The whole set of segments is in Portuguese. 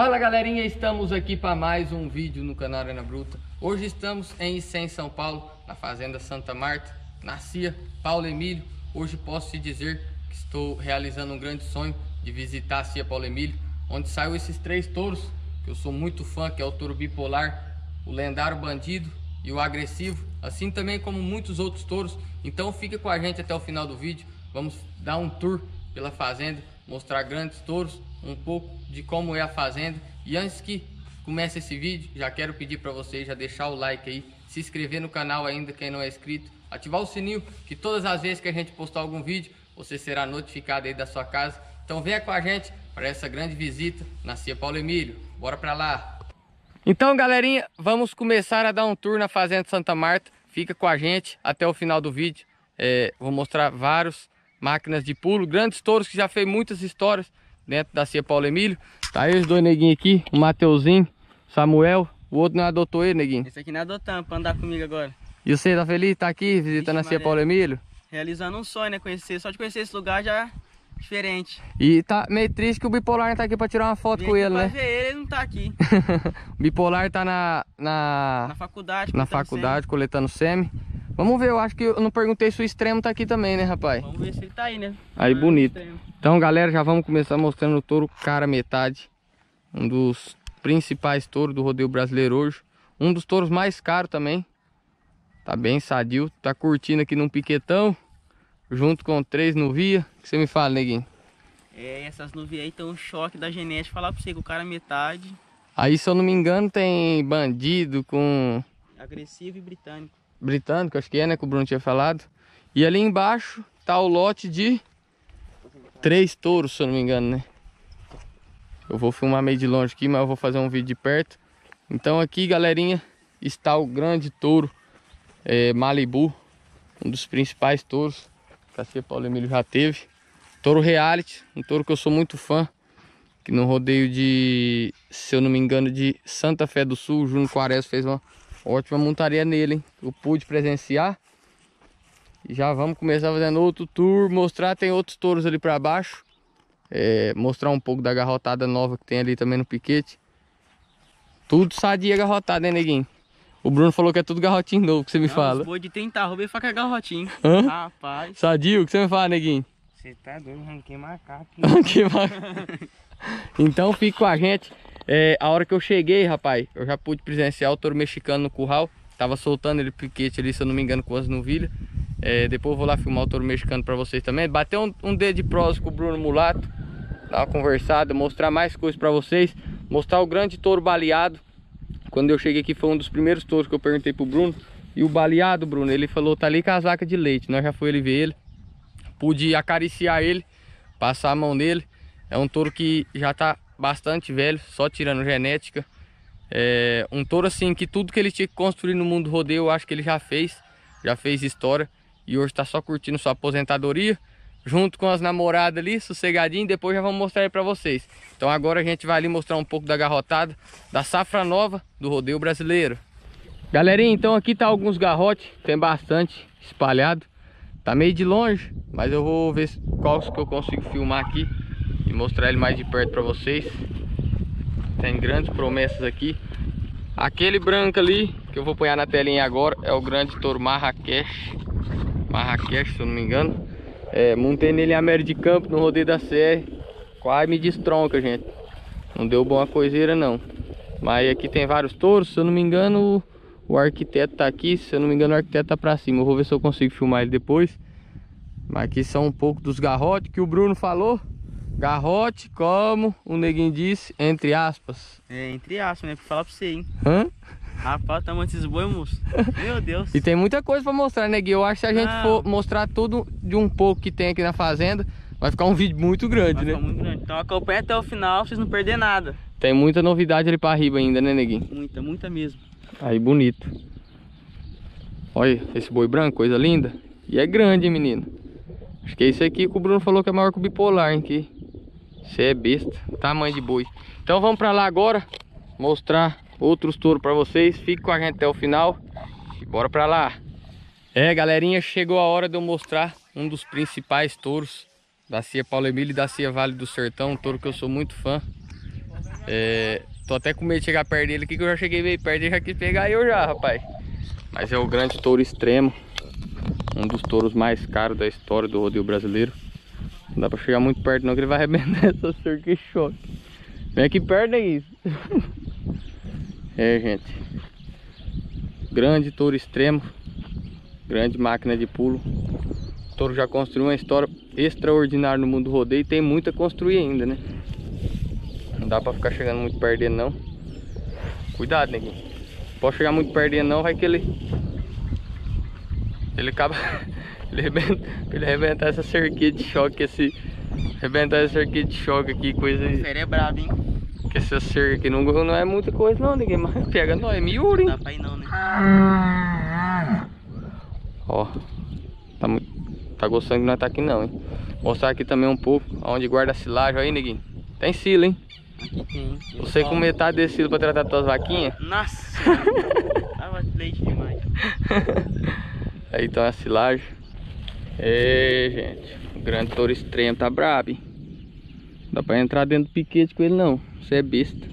Fala galerinha, estamos aqui para mais um vídeo no canal Arena Bruta. Hoje estamos em Icém, São Paulo, na fazenda Santa Marta, na CIA Paulo Emílio. Hoje posso te dizer que estou realizando um grande sonho de visitar a CIA Paulo Emílio, onde saiu esses três touros, que eu sou muito fã, que é o touro bipolar, o lendário bandido e o agressivo, assim também como muitos outros touros. Então fica com a gente até o final do vídeo, vamos dar um tour pela fazenda, mostrar grandes touros, um pouco de como é a fazenda. E antes que comece esse vídeo, já quero pedir para vocês já deixar o like aí, se inscrever no canal ainda quem não é inscrito, ativar o sininho, que todas as vezes que a gente postar algum vídeo, você será notificado aí da sua casa. Então venha com a gente para essa grande visita na CIA Paulo Emílio. Bora para lá! Então galerinha, vamos começar a dar um tour na fazenda Santa Marta. Fica com a gente até o final do vídeo. Vou mostrar várias máquinas de pulo, grandes touros que já fez muitas histórias dentro da CIA Paulo Emílio. Tá aí os dois neguinhos aqui, o Mateuzinho, Samuel. O outro não adotou ele, neguinho? Esse aqui não adotou, pra andar comigo agora. E você tá feliz? Tá aqui visitando a CIA Paulo Emílio? Realizando um sonho, né? Só de conhecer esse lugar já é diferente. E tá meio triste que o bipolar não tá aqui pra tirar uma foto com ele, né? Ver ele não tá aqui. O bipolar tá na faculdade. Na faculdade, coletando sêmen. Vamos ver, eu acho que eu não perguntei se o extremo tá aqui também, né, rapaz? Vamos ver se ele tá aí, né? Aí, bonito. Então, galera, já vamos começar mostrando o touro cara metade. Um dos principais touros do rodeio brasileiro hoje. Um dos touros mais caros também. Tá bem sadio, tá curtindo aqui num piquetão. Junto com 3 nuvia. O que você me fala, neguinho? Essas nuvias aí estão um choque da genética. Falar pra você que o cara metade. Aí, se eu não me engano, tem bandido com... agressivo e britânico. Britânico, acho que é, né? Que o Bruno tinha falado. E ali embaixo tá o lote de 3 touros, se eu não me engano, né? Eu vou filmar meio de longe aqui, mas eu vou fazer um vídeo de perto. Então aqui, galerinha, está o grande touro Malibu. Um dos principais touros que a CIA Paulo Emílio já teve. Touro reality, um touro que eu sou muito fã. Que no rodeio de, se eu não me engano, de Santa Fé do Sul, o Júnior Quaresma fez uma ótima montaria nele, hein? Eu pude presenciar. E já vamos começar fazendo outro tour, mostrar, tem outros touros ali para baixo. Mostrar um pouco da garrotada nova que tem ali também no piquete. Tudo sadia garrotada, hein, neguinho? O Bruno falou que é tudo garrotinho novo, que você me fala. Boi de tentar, roubei faca garrotinho. Hã? Rapaz. Sadio, o que você me fala, neguinho? Você tá doido, ranquei macaco. Então fique com a gente. A hora que eu cheguei, rapaz, eu já pude presenciar o touro mexicano no curral. Tava soltando ele piquete ali, se eu não me engano, com as novilhas. Depois eu vou lá filmar o touro mexicano pra vocês também. Bater um dedo de prosa com o Bruno Mulato. Dar uma conversada, mostrar mais coisas pra vocês. Mostrar o grande touro baleado. Quando eu cheguei aqui foi um dos primeiros touros que eu perguntei pro Bruno. E o baleado, Bruno, ele falou, tá ali com as vacas de leite. Nós já foi ele ver ele. Pude acariciar ele, passar a mão nele. É um touro que já tá bastante velho, só tirando genética. Um touro assim que tudo que ele tinha que construir no mundo do rodeio, eu acho que ele já fez história. E hoje tá só curtindo sua aposentadoria, junto com as namoradas ali, sossegadinho. Depois já vamos mostrar aí pra vocês. Então agora a gente vai ali mostrar um pouco da garrotada, da safra nova do rodeio brasileiro. Galerinha, então aqui tá alguns garrotes, tem bastante espalhado. Tá meio de longe, mas eu vou ver qual que eu consigo filmar aqui e mostrar ele mais de perto pra vocês. Tem grandes promessas aqui. Aquele branco ali, que eu vou pôr na telinha agora, é o grande touro Marrakech. Marrakech, se eu não me engano. Montei nele a média de campo no rodeio da CR. Quase me destronca, gente. Não deu boa coiseira, não. Mas aqui tem vários touros, se eu não me engano... O arquiteto tá aqui, se eu não me engano o arquiteto tá pra cima. Eu vou ver se eu consigo filmar ele depois. Mas aqui são um pouco dos garrotes que o Bruno falou. Garrote, como o neguinho disse, entre aspas. Entre aspas, né? Pra falar pra você, hein? Hã? Rapaz, tá muito esses boi, moço. Meu Deus. E tem muita coisa pra mostrar, neguinho. Eu acho que se a gente for mostrar tudo de um pouco que tem aqui na fazenda, vai ficar um vídeo muito grande, né? Vai ficar muito grande. Então acompanha até o final pra vocês não perderem nada. Tem muita novidade ali pra riba ainda, né, neguinho? Muita mesmo. Aí, bonito. Olha esse boi branco, coisa linda. E é grande, hein, menino. Acho que é isso aqui que o Bruno falou que é maior que o bipolar, hein? Você é besta, tamanho de boi. Então vamos pra lá agora, mostrar outros touros pra vocês. Fique com a gente até o final e bora pra lá. Galerinha, chegou a hora de eu mostrar um dos principais touros da CIA Paulo Emílio e da CIA Vale do Sertão. Um touro que eu sou muito fã. Tô até com medo de chegar perto dele aqui, que eu já cheguei meio perto e já quis pegar eu já, rapaz. Mas é o grande touro extremo. Um dos touros mais caros da história do rodeio brasileiro. Não dá pra chegar muito perto não, que ele vai arrebentar essa cerca de choque. Vem aqui perto, é isso. Gente. Grande touro extremo. Grande máquina de pulo. O touro já construiu uma história extraordinária no mundo do rodeio e tem muito a construir ainda, né? Não dá pra ficar chegando muito perto dele não. Cuidado, neguinho. Pode chegar muito perto dele não, vai que ele acaba... ele arrebentar essa cerquinha de choque, arrebentar essa cerquinha de choque aqui, coisa... Esse é brabo, hein? Que essa cerca aqui não é muita coisa não, ninguém mais pega nós, é miúdo, hein? Não dá pra ir não, né? Ó, tá gostando que nós tá aqui não, hein? Mostrar aqui também um pouco onde guarda a silagem aí, neguinho. Tem silo, hein? Aqui tem. Você com metade desse silo pra tratar tuas vaquinhas? Nossa! Tava leite demais. Aí tá a silagem. Gente, o grande touro extremo tá brabo, hein? Não dá pra entrar dentro do piquete com ele não, você é besta.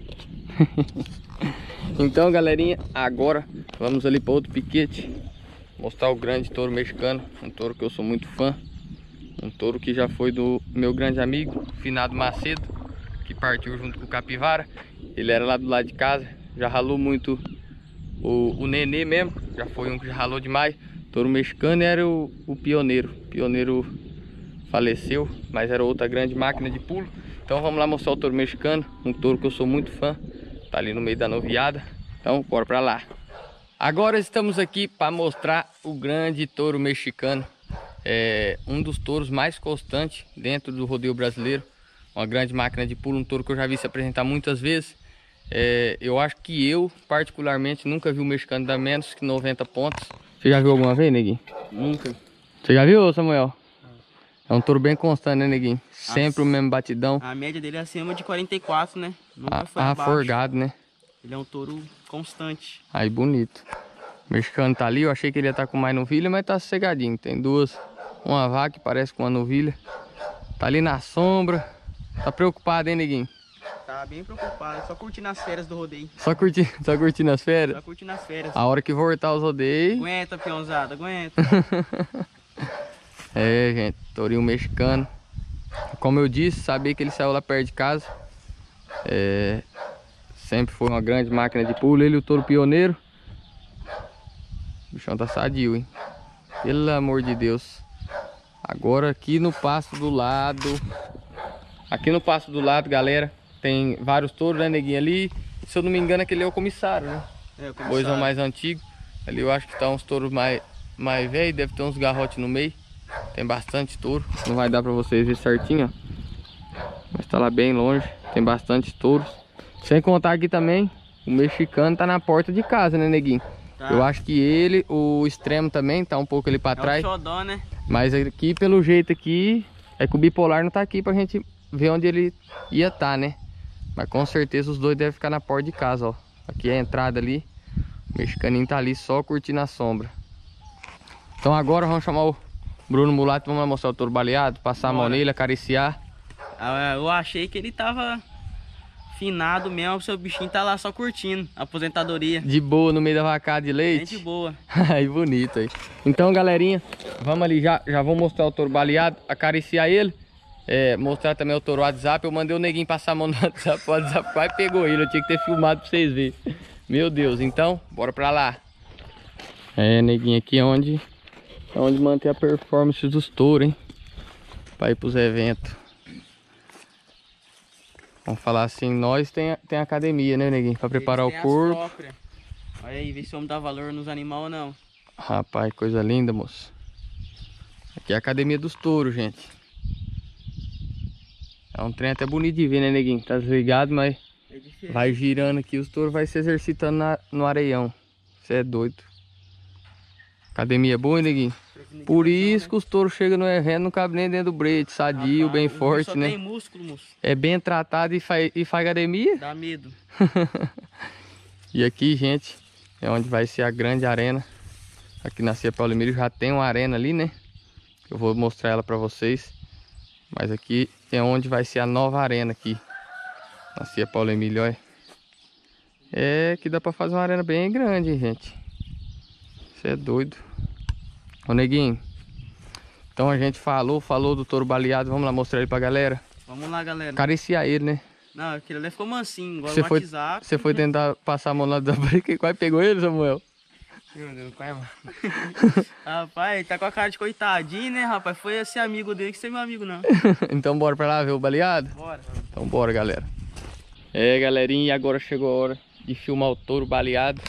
Então, galerinha, agora vamos ali para outro piquete. Mostrar o grande touro mexicano. Um touro que eu sou muito fã. Um touro que já foi do meu grande amigo Finado Macedo, que partiu junto com o Capivara. Ele era lá do lado de casa. Já ralou muito o Nenê mesmo. Já foi um que já ralou demais. Touro mexicano era o pioneiro. O pioneiro faleceu, mas era outra grande máquina de pulo. Então vamos lá mostrar o touro mexicano. Um touro que eu sou muito fã. Tá ali no meio da noviada. Então bora pra lá. Agora estamos aqui para mostrar o grande touro mexicano. Um dos touros mais constantes dentro do rodeio brasileiro. Uma grande máquina de pulo, um touro que eu já vi se apresentar muitas vezes. Eu acho que eu, particularmente, nunca vi um mexicano dar menos que 90 pontos. Você já viu alguma vez, neguinho? Nunca. Você já viu, Samuel? É um touro bem constante, né, neguinho? Sempre o mesmo batidão. A média dele é acima de 44, né? Nunca foi abaixo. Forgado, né? Ele é um touro constante. Aí, bonito. O mexicano tá ali, eu achei que ele ia estar com mais novilha, mas tá sossegadinho. Tem duas, uma vaca que parece com uma novilha. Tá ali na sombra. Tá preocupado, hein, neguinho? Tá bem preocupado, só curtindo as férias do rodeio. Só curtindo as férias? Só curtindo as férias. A hora que voltar os rodeios. Aguenta, peãozada, aguenta. Gente, tourinho mexicano. Como eu disse, sabia que ele saiu lá perto de casa. Sempre foi uma grande máquina de pulo. Ele e o touro pioneiro. O bichão tá sadio, hein? Pelo amor de Deus. Agora aqui no pasto do lado. Aqui no pasto do lado, galera, tem vários touros, né, neguinho? Ali, se eu não me engano, aquele é o comissário, né? O comissário. Boizão mais antigo. Ali eu acho que tá uns touros mais velhos. Deve ter uns garrotes no meio. Tem bastante touro. Não vai dar pra vocês ver certinho, ó. Mas tá lá bem longe. Tem bastante touros. Sem contar aqui também, o mexicano tá na porta de casa, né, neguinho? Tá. Eu acho que ele, o extremo também, tá um pouco ali pra trás. É o xodó, né? Mas aqui, pelo jeito aqui, é que o bipolar não tá aqui pra gente ver onde ele ia tá, né? Mas com certeza os dois devem ficar na porta de casa, ó. Aqui é a entrada ali. O mexicaninho tá ali só curtindo a sombra. Então agora vamos chamar o Bruno Mulato, vamos lá mostrar o touro baleado, passar a mão nele, acariciar. Eu achei que ele tava finado mesmo, o seu bichinho tá lá só curtindo a aposentadoria. De boa, no meio da vacada de leite. Bem de boa. Aí, bonito aí. Então, galerinha, vamos ali, já vou mostrar o touro baleado, acariciar ele. Mostrar também o touro WhatsApp. Eu mandei o neguinho passar a mão no WhatsApp, o WhatsApp quase pegou ele, eu tinha que ter filmado pra vocês verem. Meu Deus, então, bora pra lá. Neguinho, aqui é onde manter a performance dos touros, hein? Pra ir pros eventos. Vamos falar assim, nós tem academia, né, neguinho? Pra preparar o corpo. Olha aí, vê se vamos dar valor nos animais ou não. Rapaz, coisa linda, moço. Aqui é a academia dos touros, gente. É um trem até bonito de ver, né, neguinho? Tá desligado, mas vai girando aqui, os touros vai se exercitando no areião. Você é doido. Academia boa, hein, neguinho? Por isso que os touros chegam no evento, não cabe nem dentro do brete, sadio, bem forte, né? Tem músculo, moço. É bem tratado e faz academia? Dá medo. E aqui, gente, é onde vai ser a grande arena. Aqui na Cia Paulo Emílio já tem uma arena ali, né? Eu vou mostrar ela pra vocês. Mas aqui é onde vai ser a nova arena aqui. Nascia Paulo Emílio, olha. É que dá pra fazer uma arena bem grande, hein, gente. Você é doido. Ô, neguinho. Então a gente falou do touro baleado. Vamos lá mostrar ele pra galera. Vamos lá, galera. Acariciar ele, né? Não, aquele ali ficou mansinho, igual Você o foi, WhatsApp. você foi tentar passar a mão lá da barriga e quase pegou ele, Samuel? Meu Deus, pai, mano. Rapaz, ele tá com a cara de coitadinho, né, rapaz? Foi esse amigo dele que você é meu amigo, não. Então bora pra lá ver o baleado? Bora. Então bora, galera. É, galerinha, e agora chegou a hora de filmar o touro baleado.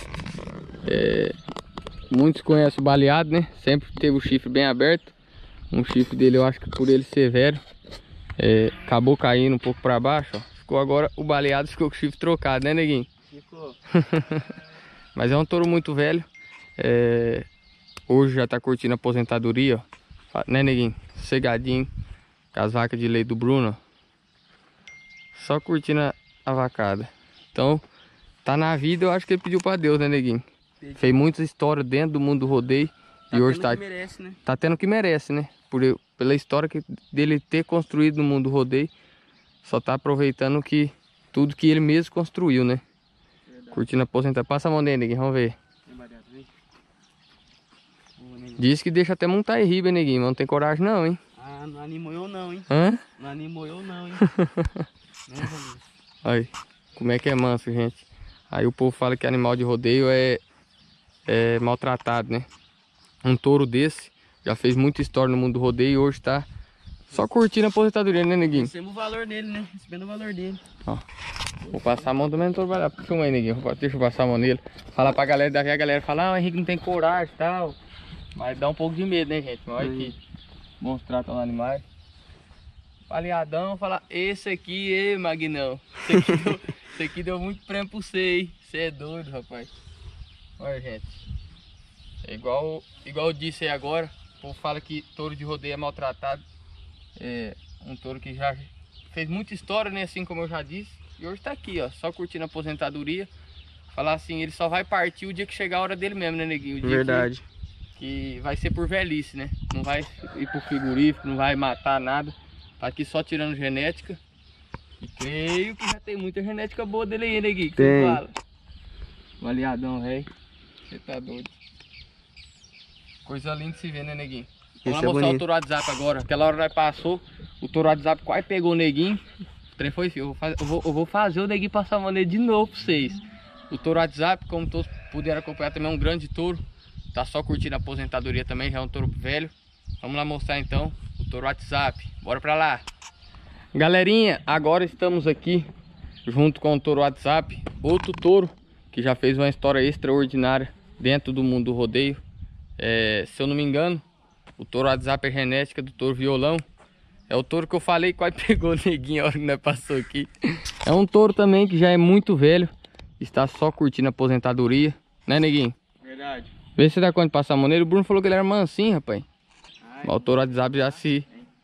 Muitos conhecem o baleado, né? Sempre teve o chifre bem aberto. Um chifre dele, eu acho que por ele ser velho, acabou caindo um pouco pra baixo, ó. Ficou agora, o baleado ficou com o chifre trocado, né, neguinho? Ficou. Mas é um touro muito velho. Hoje já tá curtindo a aposentadoria, ó. Né, neguinho? Cegadinho, com as vacas de leite do Bruno, ó. Só curtindo a vacada. Então, tá na vida, eu acho que ele pediu pra Deus, né, neguinho? Fez muitas histórias dentro do mundo do rodeio. E hoje tá, que merece, né? Tá tendo o que merece, né? Pela história dele ter construído no mundo do rodeio. Só tá aproveitando tudo que ele mesmo construiu, né? Verdade. Curtindo a aposentar. Passa a mão dele, neguinho, vamos ver. Diz que deixa até montar em riba, neguinho, mas não tem coragem não, hein? Ah, não animou eu não, hein? Hã? Não animou eu não, hein? Aí, como é que é manso, gente? Aí o povo fala que animal de rodeio é maltratado, né? Um touro desse já fez muita história no mundo do rodeio e hoje tá só curtindo a aposentadoria, né, neguinho? Recebendo o valor dele, né? Recebendo o valor dele. Ó, vou passar a mão também no touro baleado. Filma aí, neguinho. Deixa eu passar a mão nele. Falar pra galera, daqui a galera fala, ah, o Henrique não tem coragem e tal. Mas dá um pouco de medo, né, gente? Mas olha aqui. Mostrar os animais. Baleadão, falar, esse aqui, Magnão. Esse aqui deu muito prêmio pra você, hein? Você é doido, rapaz. Olha, gente. É igual eu disse aí agora. O povo fala que touro de rodeio é maltratado. É um touro que já fez muita história, né? Assim como eu já disse. E hoje tá aqui, ó. Só curtindo a aposentadoria. Falar assim, ele só vai partir o dia que chegar a hora dele mesmo, né, neguinho? O dia Verdade. Que vai ser por velhice, né? Não vai ir pro frigorífico, não vai matar nada. Tá aqui só tirando genética. E creio que já tem muita genética boa dele aí, neguinho. Que você fala? Baleadão, velho. Você tá doido. Coisa linda de se ver, né, neguinho? Vamos lá mostrar o touro WhatsApp agora. Aquela hora nós passou, o touro WhatsApp quase pegou o neguinho. O trem foi fio. Eu vou fazer o neguinho passar a mão nele de novo pra vocês. O touro WhatsApp, como todos puderam acompanhar, também é um grande touro. Tá só curtindo a aposentadoria também, já é um touro velho. Vamos lá mostrar então o touro WhatsApp. Bora pra lá. Galerinha, agora estamos aqui junto com o touro WhatsApp. Outro touro que já fez uma história extraordinária dentro do mundo do rodeio. Se eu não me engano, o touro WhatsApp é genética do touro violão. É o touro que eu falei que quase pegou o neguinho a hora que nós passou aqui. É um touro também que já é muito velho. Está só curtindo a aposentadoria. Né, neguinho? Verdade. Vê se dá conta de passar a mão nele. O Bruno falou que ele era mansinho, rapaz. Mas o touro WhatsApp já se...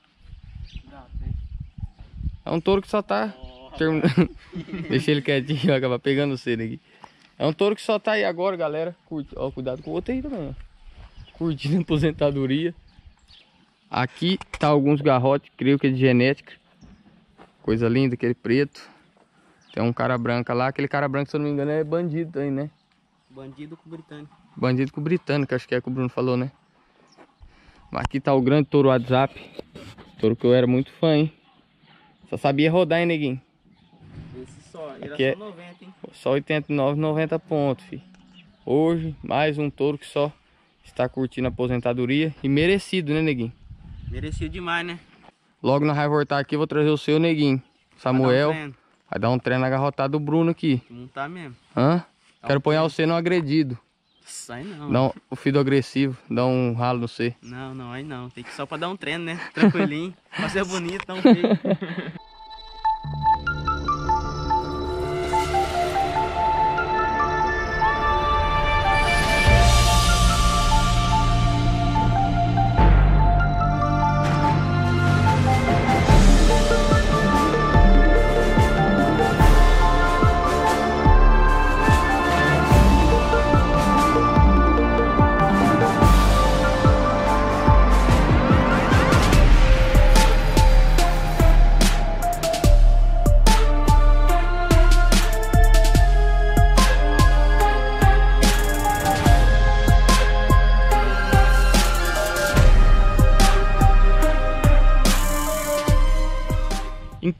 É um touro que só tá... Deixa ele quietinho, vai acabar pegando você aqui. É um touro que só tá aí agora, galera. Ó, cuidado com o outro aí também, ó. Curtindo a aposentadoria. Aqui tá alguns garrotes, creio que é de genética. Coisa linda, aquele preto. Tem um cara branco lá. Aquele cara branco, se eu não me engano, é bandido aí, né? Bandido com britânico. Bandido com britânico, acho que é que o Bruno falou, né? Mas aqui tá o grande touro WhatsApp. Touro que eu era muito fã, hein? Só sabia rodar, hein, neguinho? Esse só, era aqui só 90, hein? Só 89, 90 pontos, filho. Hoje, mais um touro que só está curtindo a aposentadoria. E merecido, né, neguinho? Merecido demais, né? Logo nós vamos voltar aqui, vou trazer o seu, neguinho. Samuel. Vai dar um treino agarrotado do Bruno aqui. Não tá mesmo. Hã? Quero pôr você no agredido. Sai não. Dá o filho agressivo, dá um ralo no C. Não, aí não. Tem que só pra dar um treino, né? Tranquilinho. Pra ser bonito, não feio.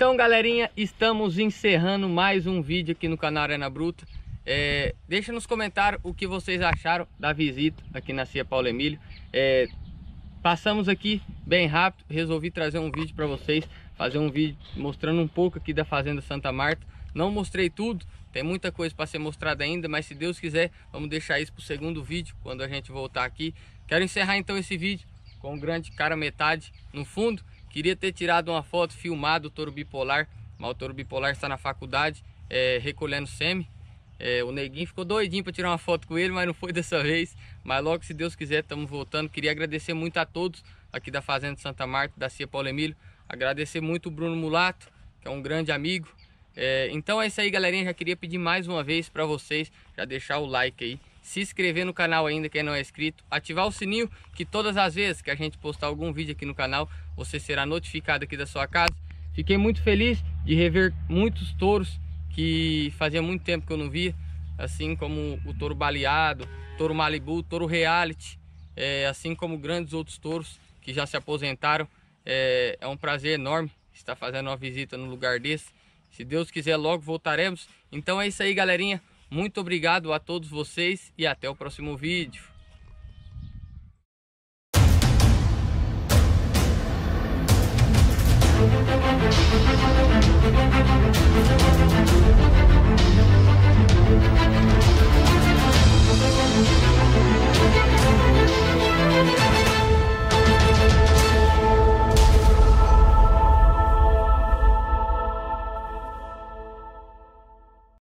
Então, galerinha, estamos encerrando mais um vídeo aqui no canal Arena Bruta. Deixa nos comentários o que vocês acharam da visita aqui na CIA Paulo Emílio. Passamos aqui bem rápido, resolvi trazer um vídeo para vocês, fazer um vídeo mostrando um pouco aqui da Fazenda Santa Marta. Não mostrei tudo, tem muita coisa para ser mostrada ainda, mas se Deus quiser, vamos deixar isso para o segundo vídeo, quando a gente voltar aqui. Quero encerrar então esse vídeo com o grande cara metade no fundo. Queria ter tirado uma foto, filmado o touro bipolar, mas o touro bipolar está na faculdade, recolhendo sêmen. O neguinho ficou doidinho para tirar uma foto com ele, mas não foi dessa vez. Mas logo, se Deus quiser, estamos voltando. Queria agradecer muito a todos aqui da Fazenda Santa Marta, da CIA Paulo Emílio. Agradecer muito o Bruno Mulato, que é um grande amigo. Então é isso aí, galerinha. Já queria pedir mais uma vez para vocês já deixar o like aí, se inscrever no canal ainda, quem não é inscrito, ativar o sininho, que todas as vezes que a gente postar algum vídeo aqui no canal, você será notificado aqui da sua casa. Fiquei muito feliz de rever muitos touros que fazia muito tempo que eu não via, assim como o touro baleado, touro Malibu, touro reality, assim como grandes outros touros que já se aposentaram. É um prazer enorme estar fazendo uma visita no lugar desse. Se Deus quiser, logo voltaremos. Então é isso aí, galerinha. Muito obrigado a todos vocês e até o próximo vídeo.